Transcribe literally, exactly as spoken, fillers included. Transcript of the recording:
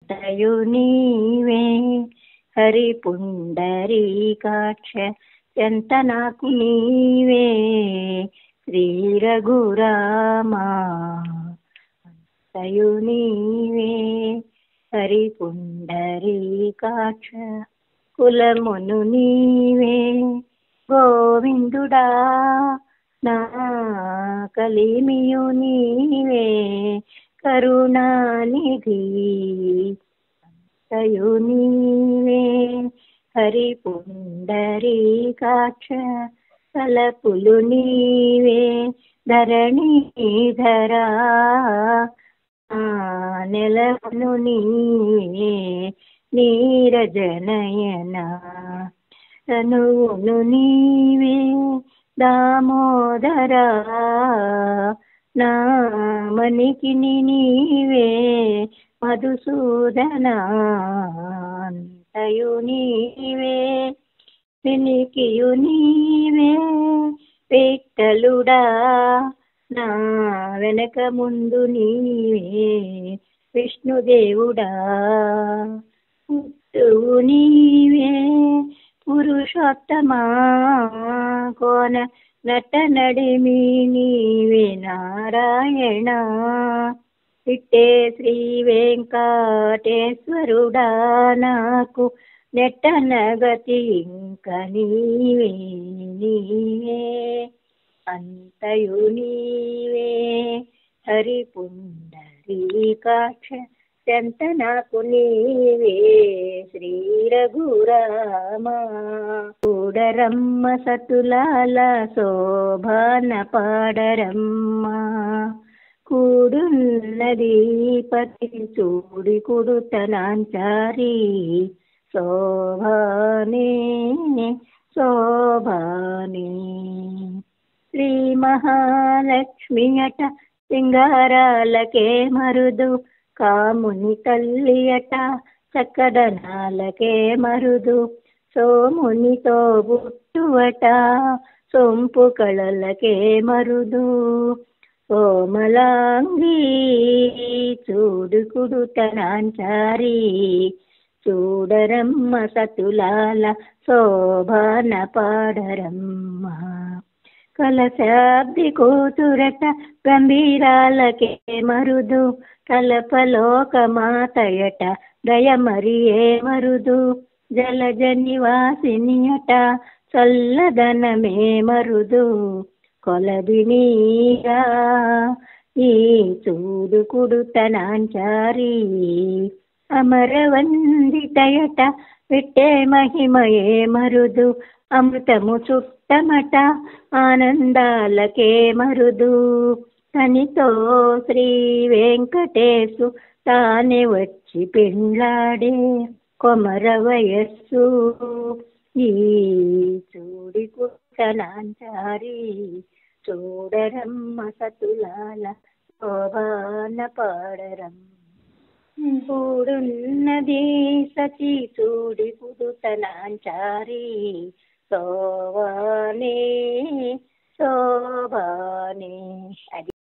అంతయు నీవే హరి పుండరీకాక్ష ఎంత నాకు నీవే శ్రీ రఘురామా అంతయు నీవే హరి పుండరీకాక్ష కులమును నీవే గోవిందుడా నా కలిమియు నీవే కరుణానిధి అంతయు నీవే హరి పుండరీకాక్ష తలపులు నీవే ధరణీధరా నెలవును నీవే నీరజనయన తనువును నీవే దామోదరా నా మణికిని నీవే మధుసూదనా అంతయు నీవే వినికియు నీవే విఠలుడా నా వెనక ముందు నీవే విష్ణుదేవుడా పుట్టువు నీవే పురుషోత్తమా కోన నట నడిమి నీవే నారాయణ ఇట్టే శ్రీ వెంకటేశ్వరుడా నాకు నెట్టనగతి ఇంక నీవే నీవే అంతయు నీవే హరి పుండరీకాక్ష చెంత నాకు నీవే శ్రీ రఘురామా కూడరమ్మ సతులాల శోభాన పాడరమ్మ కూడున్నది పతి చూడి కుడుతనాంచారి శోభానే శోభానే శ్రీ మహాలక్ష్మి అట సింగారాలకే మరుదు కాముని తల్లి అట చక్కదనాలకే మరుదు సోమునితో బుట్టువట సొంపు కళలకే మరుదు కోమలాంగి చూడు కుడుతనాంచారి చూడరమ్మ సతులాల శోభాన పాడరమ్మ కలశాబ్ది కూతురట గంభీరాలకే మరుదు కలపలోక మాతయట దయమరియే మరుదు జలజ నివాసిని అట చల్లదనమే మరుదు కొలబినీగా ఈ చూడు కుడుతనాంచారి అమరవందితయట విట్టే మహిమయే మరుదు అమృతము చుట్టమట ఆనందాలకే మరుదు తనితో శ్రీ వెంకటేశు తానే వచ్చి పెండ్లాడే కొమర వయస్సు ఈ చూడి కుట్టనాంచారి చూడరమ్మ సతులాల శోభాన పాడరం కూడున్నది సచి చూడి కుడుతనాంచారి శోభానే శోభానే అది